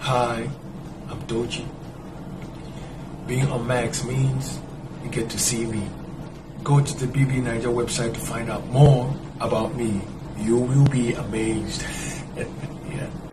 Hi, I'm Tochi. Being on Max means you get to see me. Go to the Bbnaija website to find out more about me. You will be amazed. Yeah.